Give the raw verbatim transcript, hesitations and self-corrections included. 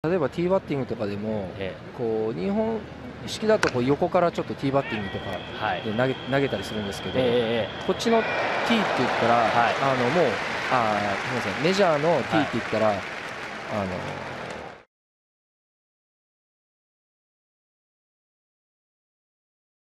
例えばティーバッティングとかでも、 ええ、 こう日本式だとこう横からちょっとティーバッティングとかはい、 で投げ投げたりするんですけど、 えええこっちの T って言ったら、 はいあのもうあーすみませんメジャーの T って言ったら、あの